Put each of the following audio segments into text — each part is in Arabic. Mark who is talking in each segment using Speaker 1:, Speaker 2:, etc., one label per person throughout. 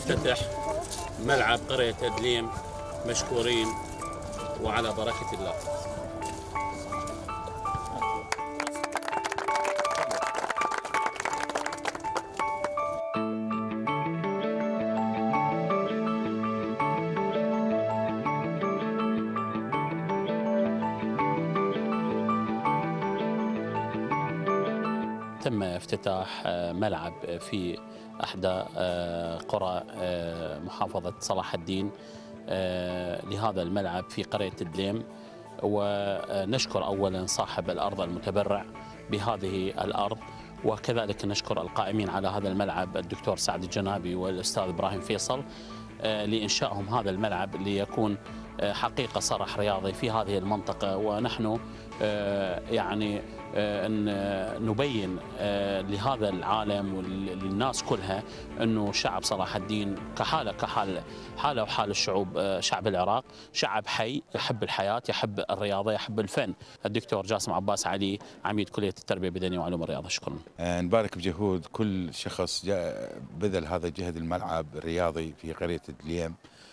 Speaker 1: نفتتح ملعب قرية أدليم مشكورين وعلى بركة الله. تم افتتاح ملعب في احدى قرى محافظة صلاح الدين لهذا الملعب في قرية الدليم، ونشكر اولا صاحب الارض المتبرع بهذه الارض، وكذلك نشكر القائمين على هذا الملعب الدكتور سعد الجنابي والاستاذ ابراهيم فيصل لانشائهم هذا الملعب ليكون حقيقة صرح رياضي في هذه المنطقة. ونحن يعني أن نبين لهذا العالم وللناس كلها أنه شعب صلاح الدين حاله وحال الشعوب، شعب العراق شعب حي يحب الحياة، يحب الرياضة، يحب الفن. الدكتور جاسم عباس علي عميد كلية التربية البدنية وعلوم الرياضة، شكرا.
Speaker 2: نبارك بجهود كل شخص بذل هذا الجهد الملعب الرياضي في قرية الدليم،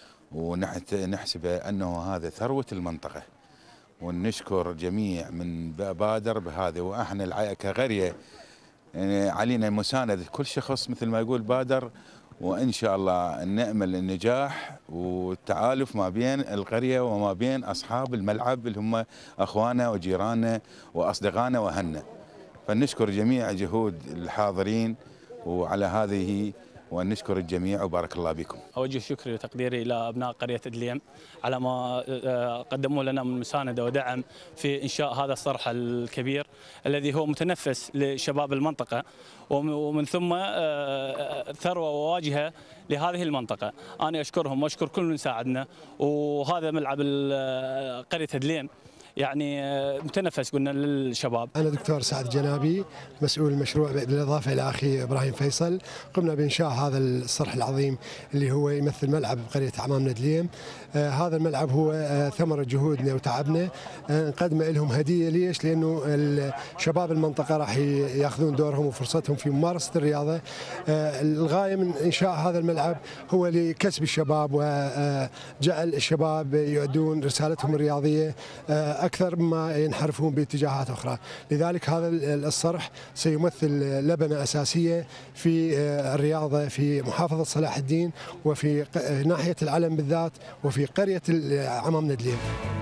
Speaker 2: ونحسبه أنه هذا ثروة المنطقة، ونشكر جميع من بادر بهذا. وإحنا كقرية يعني علينا مساندة كل شخص مثل ما يقول بادر، وإن شاء الله نأمل النجاح والتآلف ما بين القرية وما بين أصحاب الملعب اللي هم أخوانا وجيراننا وأصدقائنا وأهلنا. فنشكر جميع جهود الحاضرين وعلى هذه، ونشكر الجميع وبارك الله بكم.
Speaker 3: أوجه شكري وتقديري إلى أبناء قرية أدليم على ما قدموا لنا من مساندة ودعم في إنشاء هذا الصرح الكبير الذي هو متنفس لشباب المنطقة، ومن ثم ثروة وواجهة لهذه المنطقة. أنا أشكرهم وأشكر كل من ساعدنا. وهذا ملعب قرية أدليم يعني متنفس قلنا للشباب.
Speaker 4: أنا دكتور سعد جنابي مسؤول المشروع، بالإضافة إلى أخي إبراهيم فيصل. قمنا بإنشاء هذا الصرح العظيم اللي هو يمثل ملعب قرية عمامنا دليم. هذا الملعب هو ثمرة جهودنا وتعبنا، نقدمه لهم هدية. ليش؟ لأنه شباب المنطقة راح يأخذون دورهم وفرصتهم في ممارسة الرياضة. الغاية من إنشاء هذا الملعب هو لكسب الشباب وجعل الشباب يؤدون رسالتهم الرياضية أكثر مما ينحرفون باتجاهات أخرى. لذلك هذا الصرح سيمثل لبنة أساسية في الرياضة في محافظة صلاح الدين، وفي ناحية العلم بالذات، وفي قرية عمامنا دليم.